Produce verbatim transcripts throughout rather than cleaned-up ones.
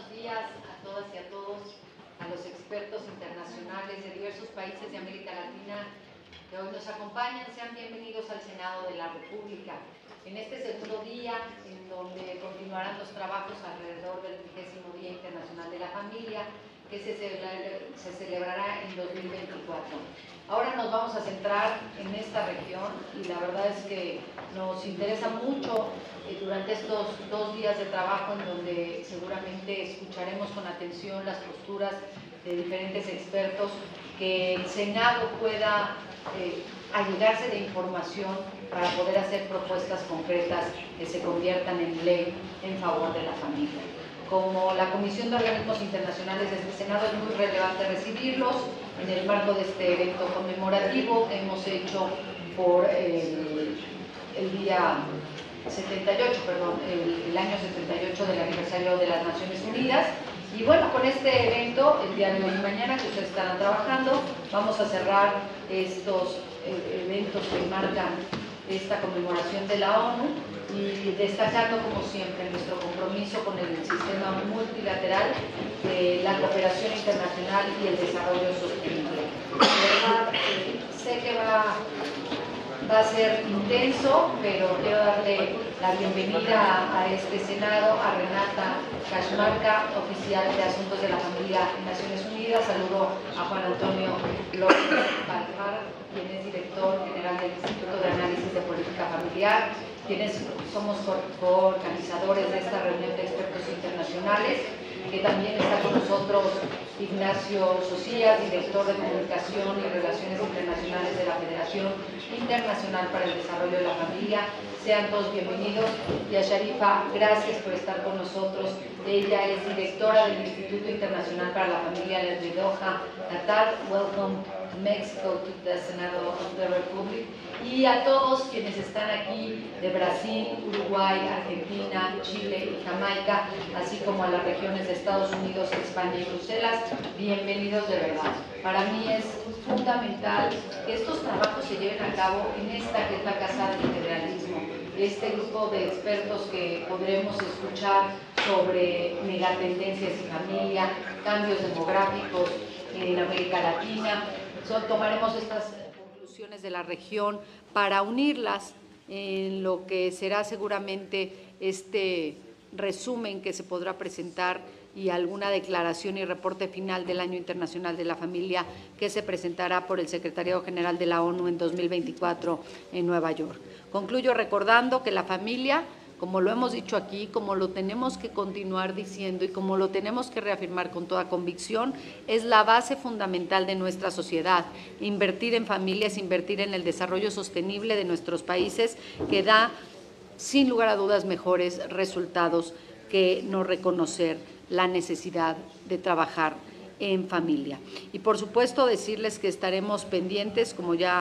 buenos días a todas y a todos, a los expertos internacionales de diversos países de América Latina que hoy nos acompañan. Sean bienvenidos al Senado de la República. En este segundo día, en donde continuarán los trabajos alrededor del vigésimo Día Internacional de la Familia, que se, celebra, se celebrará en dos mil veinticuatro. Ahora nos vamos a centrar en esta región y la verdad es que nos interesa mucho eh, durante estos dos días de trabajo, en donde seguramente escucharemos con atención las posturas de diferentes expertos, que el Senado pueda eh, allegarse de información para poder hacer propuestas concretas que se conviertan en ley en favor de la familia. Como la Comisión de Organismos Internacionales de este Senado, es muy relevante recibirlos en el marco de este evento conmemorativo que hemos hecho por el, el día setenta y ocho, perdón, el, el año setenta y ocho del aniversario de las Naciones Unidas. Y bueno, con este evento, el día de hoy y mañana, que ustedes estarán trabajando, vamos a cerrar estos eh, eventos que marcan esta conmemoración de la ONU, y destacando como siempre nuestro compromiso con el sistema multilateral, eh, la cooperación internacional y el desarrollo sostenible. De verdad, eh, sé que va, va a ser intenso, pero quiero darle la bienvenida a, a este Senado a Renata Cajamarca, oficial de Asuntos de la Familia en Naciones Unidas. Saludo a Juan Antonio López Baljar, quien es director general del Instituto de Análisis de Política Familiar, quienes somos coorganizadores de esta reunión de expertos internacionales, que también está con nosotros Ignacio Socias, director de Comunicación y Relaciones Internacionales de la Federación Internacional para el Desarrollo de la Familia. Sean todos bienvenidos. Y a Sharifa, gracias por estar con nosotros. Ella es directora del Instituto Internacional para la Familia de Doha, Qatar. Welcome to Mexico, to the Senado of the Republic. Y a todos quienes están aquí de Brasil, Uruguay, Argentina, Chile y Jamaica, así como a las regiones de Estados Unidos, España y Bruselas, bienvenidos de verdad. Para mí es fundamental que estos trabajos se lleven a cabo en esta que es la Casa del Federalismo, este grupo de expertos que podremos escuchar sobre megatendencias y familia, cambios demográficos en América Latina. So, tomaremos estas conclusiones de la región para unirlas en lo que será seguramente este resumen que se podrá presentar y alguna declaración y reporte final del Año Internacional de la Familia, que se presentará por el Secretariado General de la ONU en dos mil veinticuatro en Nueva York. Concluyo recordando que la familia, como lo hemos dicho aquí, como lo tenemos que continuar diciendo y como lo tenemos que reafirmar con toda convicción, es la base fundamental de nuestra sociedad. Invertir en familias, invertir en el desarrollo sostenible de nuestros países, que da, sin lugar a dudas, mejores resultados que no reconocer la necesidad de trabajar en familia. Y por supuesto decirles que estaremos pendientes, como ya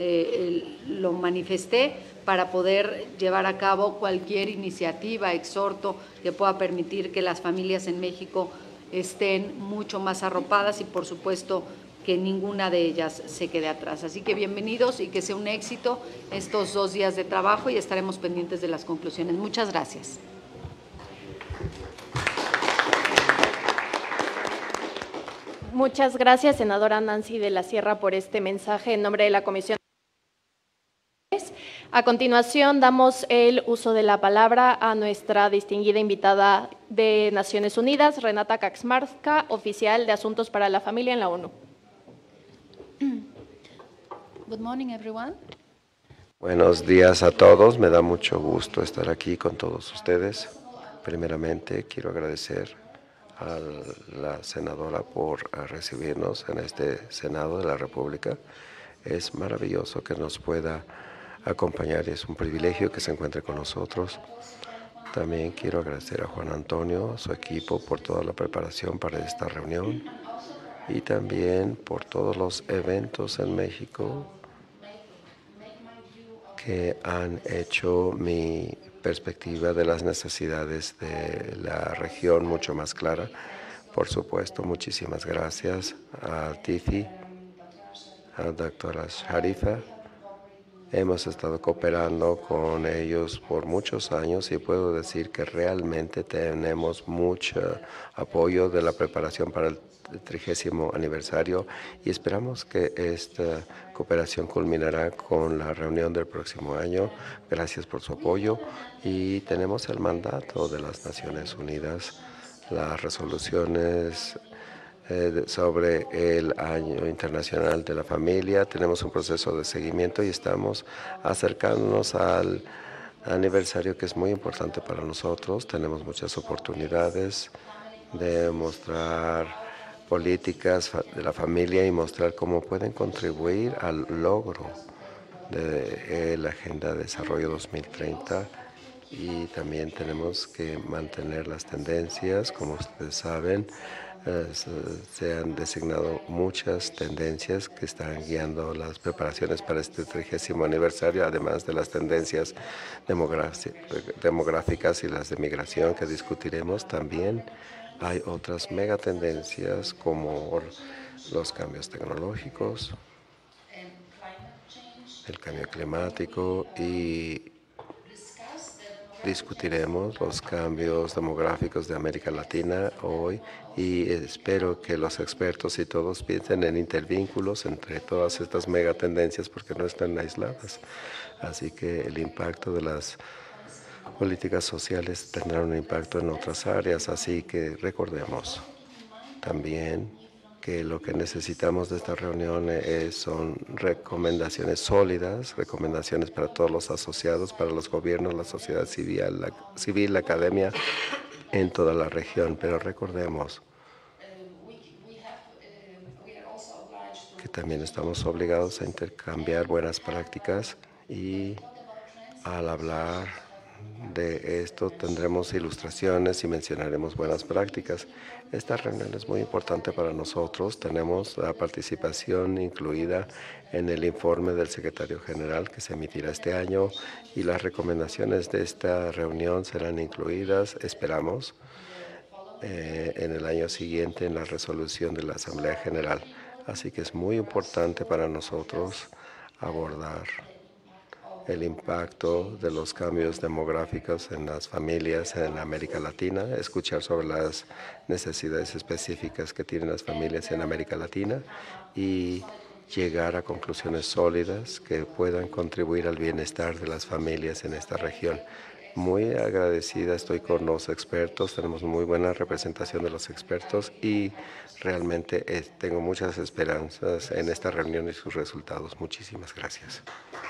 eh, lo manifesté, para poder llevar a cabo cualquier iniciativa, exhorto que pueda permitir que las familias en México estén mucho más arropadas y por supuesto que ninguna de ellas se quede atrás. Así que bienvenidos y que sea un éxito estos dos días de trabajo, y estaremos pendientes de las conclusiones. Muchas gracias. Muchas gracias, senadora Nancy de la Sierra, por este mensaje en nombre de la Comisión. A continuación, damos el uso de la palabra a nuestra distinguida invitada de Naciones Unidas, Renata Cajamarca, oficial de Asuntos para la Familia en la ONU. Good morning, everyone. Buenos días a todos. Me da mucho gusto estar aquí con todos ustedes. Primeramente, quiero agradecer a la senadora por recibirnos en este Senado de la República. Es maravilloso que nos pueda acompañar y es un privilegio que se encuentre con nosotros. También quiero agradecer a Juan Antonio, a su equipo, por toda la preparación para esta reunión y también por todos los eventos en México que han hecho mi perspectiva de las necesidades de la región mucho más clara. Por supuesto, muchísimas gracias a Tithi, a la doctora Sharifa, Hemos estado cooperando con ellos por muchos años y puedo decir que realmente tenemos mucho apoyo de la preparación para el trigésimo aniversario y esperamos que esta cooperación culminará con la reunión del próximo año. Gracias por su apoyo y tenemos el mandato de las Naciones Unidas, las resoluciones Eh, sobre el Año Internacional de la Familia. Tenemos un proceso de seguimiento y estamos acercándonos al aniversario que es muy importante para nosotros. Tenemos muchas oportunidades de mostrar políticas de la familia y mostrar cómo pueden contribuir al logro de la Agenda de Desarrollo dos mil treinta. Y también tenemos que mantener las tendencias, como ustedes saben. Eh, se han designado muchas tendencias que están guiando las preparaciones para este trigésimo aniversario, además de las tendencias demográficas y las de migración que discutiremos. También hay otras megatendencias como los cambios tecnológicos, el cambio climático y discutiremos los cambios demográficos de América Latina hoy y espero que los expertos y todos piensen en intervínculos entre todas estas megatendencias porque no están aisladas. Así que el impacto de las políticas sociales tendrá un impacto en otras áreas. Así que recordemos también que lo que necesitamos de esta reunión es, son recomendaciones sólidas, recomendaciones para todos los asociados, para los gobiernos, la sociedad civil, la, civil, la academia en toda la región. Pero recordemos que también estamos obligados a intercambiar buenas prácticas y al hablar de esto tendremos ilustraciones y mencionaremos buenas prácticas. Esta reunión es muy importante para nosotros. Tenemos la participación incluida en el informe del secretario general que se emitirá este año y las recomendaciones de esta reunión serán incluidas, esperamos, eh, en el año siguiente en la resolución de la Asamblea General. Así que es muy importante para nosotros abordar el impacto de los cambios demográficos en las familias en América Latina, escuchar sobre las necesidades específicas que tienen las familias en América Latina y llegar a conclusiones sólidas que puedan contribuir al bienestar de las familias en esta región. Muy agradecida estoy con los expertos, tenemos muy buena representación de los expertos y realmente eh, tengo muchas esperanzas en esta reunión y sus resultados. Muchísimas gracias.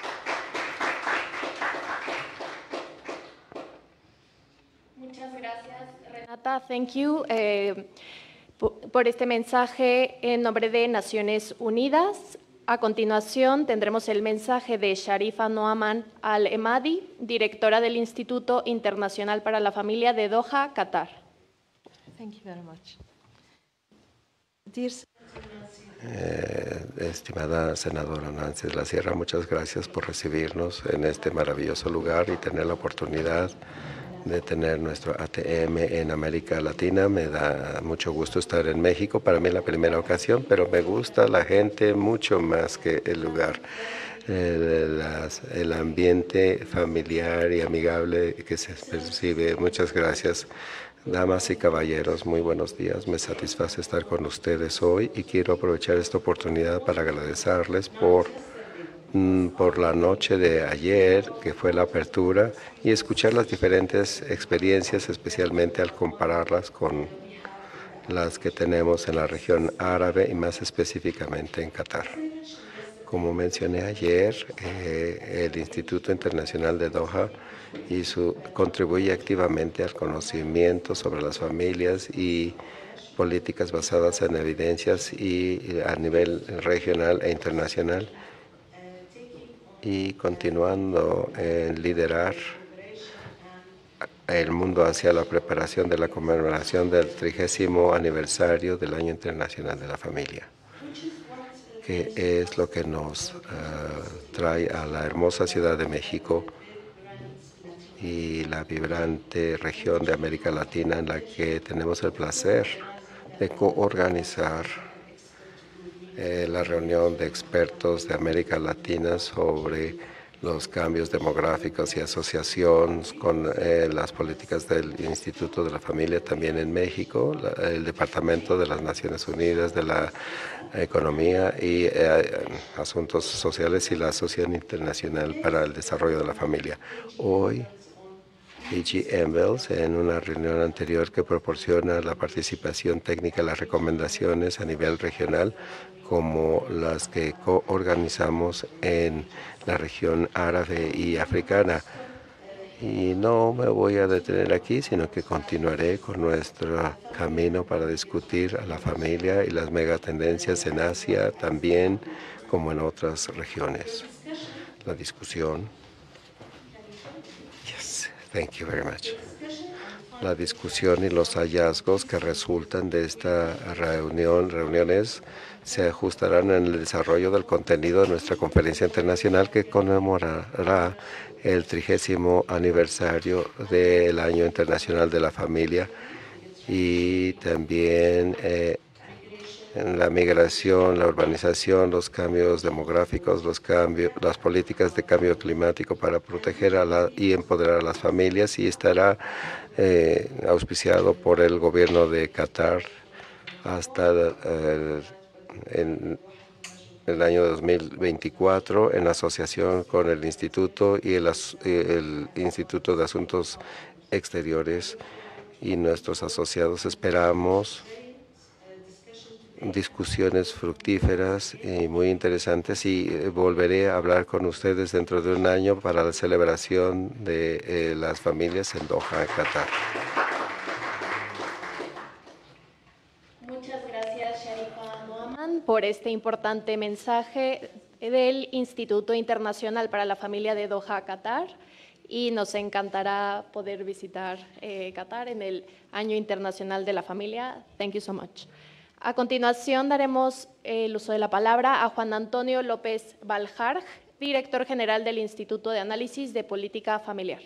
Renata, thank you eh, por este mensaje en nombre de Naciones Unidas. A continuación tendremos el mensaje de Sharifa Noaman Al-Emadi, directora del Instituto Internacional para la Familia de Doha, Qatar. Thank you very much. Eh, estimada senadora Nancy de la Sierra, muchas gracias por recibirnos en este maravilloso lugar y tener la oportunidad de tener nuestro A T M en América Latina. Me da mucho gusto estar en México, para mí es la primera ocasión, pero me gusta la gente mucho más que el lugar. Eh, las, el ambiente familiar y amigable que se percibe. Muchas gracias. Damas y caballeros, muy buenos días. Me satisface estar con ustedes hoy y quiero aprovechar esta oportunidad para agradecerles por por la noche de ayer, que fue la apertura, y escuchar las diferentes experiencias, especialmente al compararlas con las que tenemos en la región árabe y más específicamente en Qatar. Como mencioné ayer, eh, el Instituto Internacional de Doha hizo, contribuye activamente al conocimiento sobre las familias y políticas basadas en evidencias y a nivel regional e internacional, y continuando en liderar el mundo hacia la preparación de la conmemoración del trigésimo aniversario del Año Internacional de la Familia, que es lo que nos uh, trae a la hermosa Ciudad de México y la vibrante región de América Latina, en la que tenemos el placer de coorganizar Eh, la reunión de expertos de América Latina sobre los cambios demográficos y asociaciones con eh, las políticas del Instituto de la Familia también en México, la, el Departamento de las Naciones Unidas de la Economía y eh, Asuntos Sociales y la Asociación Internacional para el Desarrollo de la Familia. Hoy, A G Embels, en una reunión anterior que proporciona la participación técnica, las recomendaciones a nivel regional, como las que coorganizamos en la región árabe y africana. Y no me voy a detener aquí, sino que continuaré con nuestro camino para discutir a la familia y las megatendencias en Asia, también como en otras regiones. La discusión. Yes, thank you very much. La discusión y los hallazgos que resultan de esta reunión, reuniones se ajustarán en el desarrollo del contenido de nuestra conferencia internacional que conmemorará el trigésimo aniversario del Año Internacional de la Familia y también eh, en la migración, la urbanización, los cambios demográficos, los cambios, las políticas de cambio climático para proteger a la, y empoderar a las familias, y estará eh, auspiciado por el gobierno de Qatar hasta eh, en el año dos mil veinticuatro en asociación con el Instituto y el, el Instituto de Asuntos Exteriores y nuestros asociados. Esperamos discusiones fructíferas y muy interesantes, y volveré a hablar con ustedes dentro de un año para la celebración de eh, las familias en Doha, Qatar. Muchas gracias, Sharifa Noaman, por este importante mensaje del Instituto Internacional para la Familia de Doha, Qatar, y nos encantará poder visitar eh, Qatar en el Año Internacional de la Familia. Thank you so much. A continuación, daremos el uso de la palabra a Juan Antonio López Baljarg, director general del Instituto de Análisis de Política Familiar.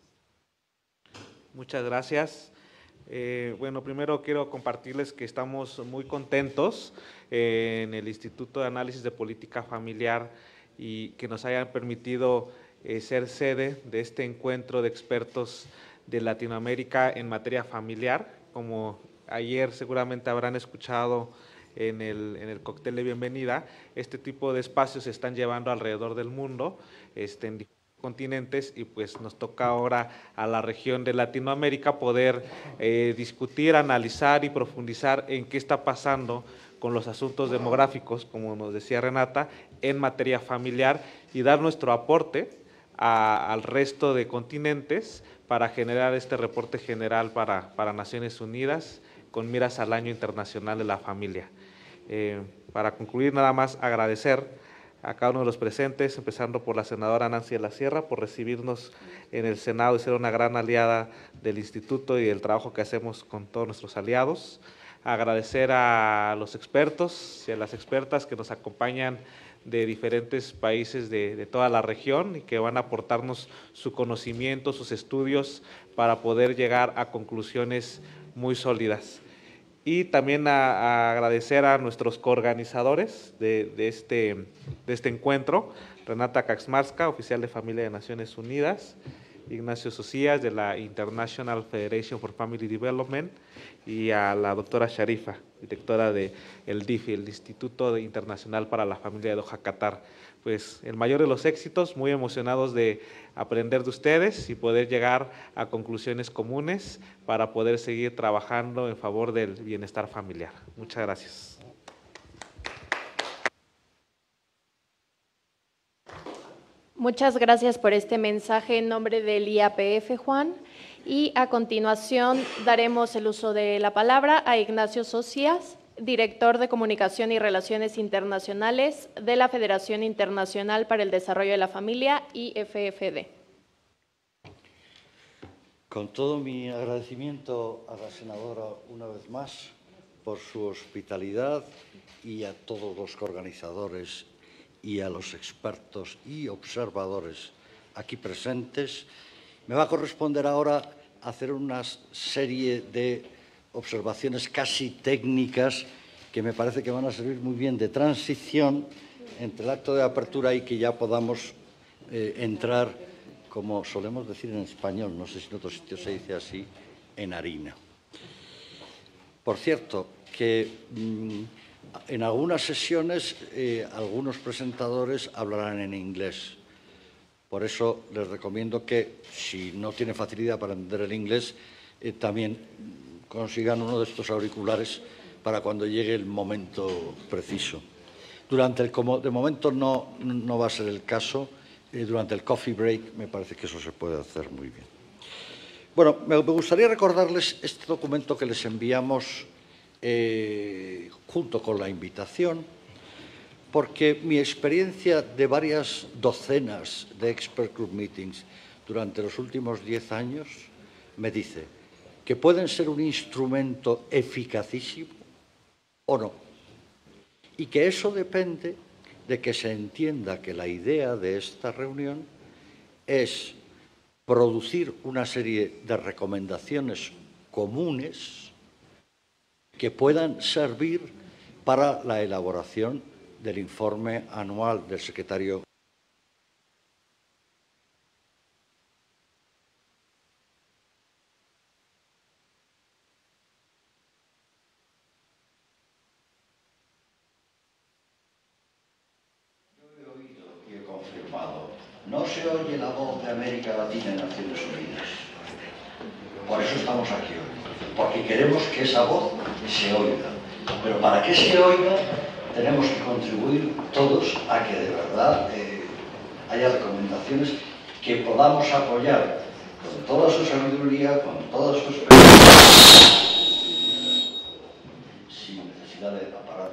Muchas gracias. Eh, bueno, primero quiero compartirles que estamos muy contentos eh, en el Instituto de Análisis de Política Familiar y que nos hayan permitido eh, ser sede de este encuentro de expertos de Latinoamérica en materia familiar. Como ayer seguramente habrán escuchado en el, en el cóctel de bienvenida, este tipo de espacios se están llevando alrededor del mundo, este, en diferentes continentes, y pues nos toca ahora a la región de Latinoamérica poder eh, discutir, analizar y profundizar en qué está pasando con los asuntos demográficos, como nos decía Renata, en materia familiar, y dar nuestro aporte a, al resto de continentes para generar este reporte general para, para Naciones Unidas con miras al Año Internacional de la Familia. Eh, para concluir, nada más agradecer a cada uno de los presentes, empezando por la senadora Nancy de la Sierra, por recibirnos en el Senado y ser una gran aliada del Instituto y del trabajo que hacemos con todos nuestros aliados. Agradecer a los expertos y a las expertas que nos acompañan de diferentes países de, de toda la región y que van a aportarnos su conocimiento, sus estudios, para poder llegar a conclusiones muy sólidas. Y también a, a agradecer a nuestros coorganizadores de, de, este, de este encuentro, Renata Kaczmarska, oficial de Familia de Naciones Unidas, Ignacio Socias, de la International Federation for Family Development, y a la doctora Sharifa, directora del D I F I, el Instituto Internacional para la Familia de Doha, Qatar. Pues el mayor de los éxitos, muy emocionados de aprender de ustedes y poder llegar a conclusiones comunes para poder seguir trabajando en favor del bienestar familiar. Muchas gracias. Muchas gracias por este mensaje en nombre del I A P F, Juan. Y a continuación daremos el uso de la palabra a Ignacio Socias, director de Comunicación y Relaciones Internacionales de la Federación Internacional para el Desarrollo de la Familia, I F F D. Con todo mi agradecimiento a la senadora una vez más por su hospitalidad, y a todos los coorganizadores y a los expertos y observadores aquí presentes, me va a corresponder ahora hacer una serie de observaciones casi técnicas que me parece que van a servir muy bien de transición entre el acto de apertura y que ya podamos eh, entrar, como solemos decir en español, no sé si en otros sitios se dice así, en harina. Por cierto, que mmm, en algunas sesiones eh, algunos presentadores hablarán en inglés. Por eso les recomiendo que, si no tienen facilidad para entender el inglés, eh, también consigan uno de estos auriculares para cuando llegue el momento preciso. Durante el, como de momento no, no va a ser el caso, eh, durante el coffee break me parece que eso se puede hacer muy bien. Bueno, me gustaría recordarles este documento que les enviamos eh, junto con la invitación, porque mi experiencia de varias docenas de expert group meetings durante los últimos diez años me dice que pueden ser un instrumento eficacísimo o no, y que eso depende de que se entienda que la idea de esta reunión es producir una serie de recomendaciones comunes que puedan servir para la elaboración del informe anual del secretario. Yo he oído y he confirmado, no se oye la voz de América Latina en Naciones Unidas. Por eso estamos aquí hoy, porque queremos que esa voz se oiga. Pero para que se oiga, tenemos que contribuir todos a que de verdad eh, haya recomendaciones que podamos apoyar con toda su sabiduría, con toda su experiencia, sin necesidad de aparato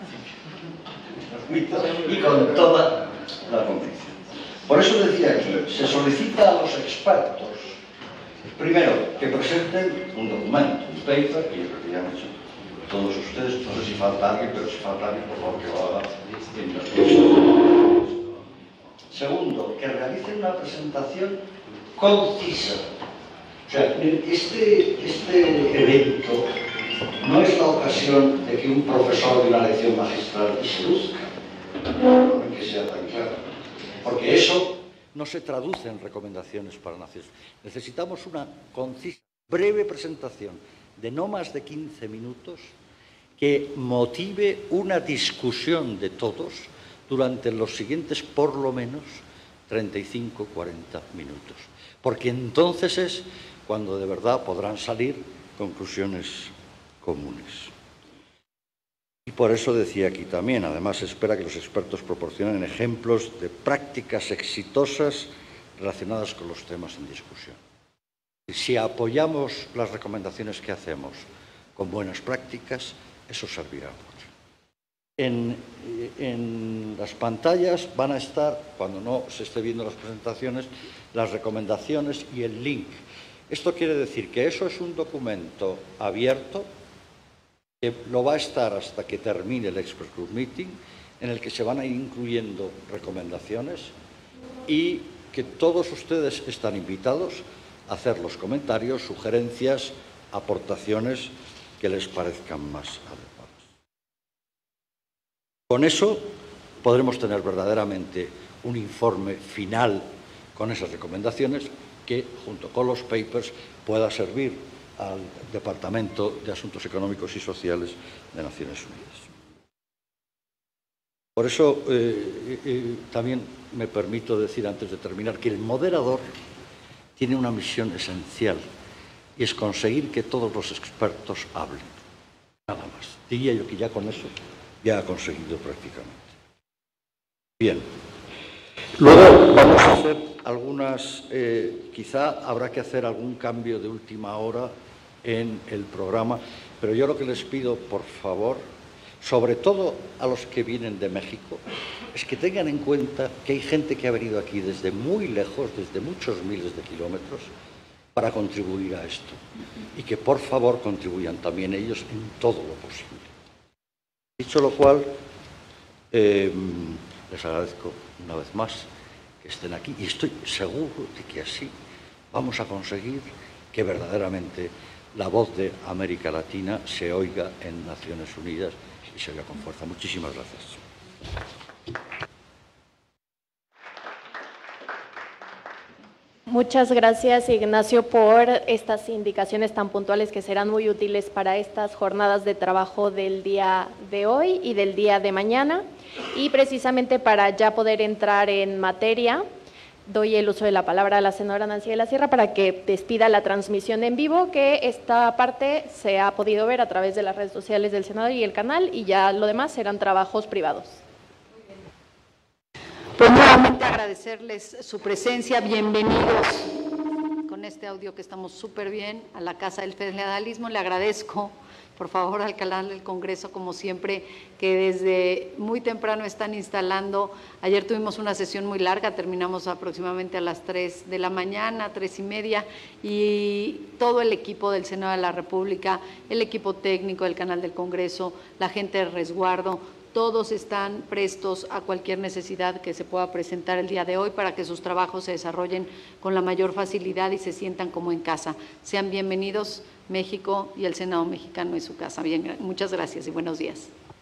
y con toda la convicción. Por eso decía aquí, se solicita a los expertos, primero, que presenten un documento, un paper, y es lo que ya han hecho todos ustedes, no sé si falta alguien, pero si falta alguien, por favor, que lo haga en los próximos. Segundo, que realicen una presentación concisa. O sea, este, este evento no es la ocasión de que un profesor de una lección magistral se luzca, que sea tan claro, porque eso no se traduce en recomendaciones para naciones. Necesitamos una concisa, breve presentación de no más de quince minutos que motive una discusión de todos durante los siguientes, por lo menos, treinta y cinco a cuarenta minutos. Porque entonces es cuando de verdad podrán salir conclusiones comunes. Y por eso decía aquí también, además se espera que los expertos proporcionen ejemplos de prácticas exitosas relacionadas con los temas en discusión. Si apoyamos las recomendaciones que hacemos con buenas prácticas, eso servirá mucho. En, en las pantallas van a estar, cuando no se esté viendo las presentaciones, las recomendaciones y el link. Esto quiere decir que eso es un documento abierto, que lo va a estar hasta que termine el Expert Group Meeting, en el que se van a ir incluyendo recomendaciones y que todos ustedes están invitados a hacer los comentarios, sugerencias, aportaciones que les parezcan más adecuadas. Con eso podremos tener verdaderamente un informe final con esas recomendaciones que, junto con los papers, pueda servir al Departamento de Asuntos Económicos y Sociales de Naciones Unidas. Por eso, eh, eh, también me permito decir, antes de terminar, que el moderador tiene una misión esencial, y es conseguir que todos los expertos hablen. Nada más. Diría yo que ya con eso ya ha conseguido prácticamente. Bien. Luego vamos a hacer algunas, eh, quizá habrá que hacer algún cambio de última hora en el programa, pero yo lo que les pido, por favor, sobre todo a los que vienen de México, es que tengan en cuenta que hay gente que ha venido aquí desde muy lejos, desde muchos miles de kilómetros, para contribuir a esto, y que por favor contribuyan también ellos en todo lo posible. Dicho lo cual, eh, les agradezco una vez más que estén aquí y estoy seguro de que así vamos a conseguir que verdaderamente la voz de América Latina se oiga en Naciones Unidas y se oiga con fuerza. Muchísimas gracias. Muchas gracias, Ignacio, por estas indicaciones tan puntuales que serán muy útiles para estas jornadas de trabajo del día de hoy y del día de mañana. Y precisamente para ya poder entrar en materia, doy el uso de la palabra a la senadora Nancy de la Sierra para que despida la transmisión en vivo, que esta parte se ha podido ver a través de las redes sociales del Senado y el canal, y ya lo demás serán trabajos privados. Pues nuevamente agradecerles su presencia, bienvenidos con este audio que estamos súper bien a la Casa del Federalismo. Le agradezco, por favor, al canal del Congreso, como siempre, que desde muy temprano están instalando. Ayer tuvimos una sesión muy larga, terminamos aproximadamente a las tres de la mañana, tres y media, y todo el equipo del Senado de la República, el equipo técnico del canal del Congreso, la gente de resguardo, todos están prestos a cualquier necesidad que se pueda presentar el día de hoy para que sus trabajos se desarrollen con la mayor facilidad y se sientan como en casa. Sean bienvenidos. México y el Senado mexicano es su casa. Bien, muchas gracias y buenos días.